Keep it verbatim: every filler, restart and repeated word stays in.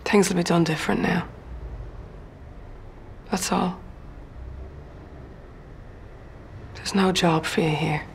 Things will be done different now. That's all. There's no job for you here.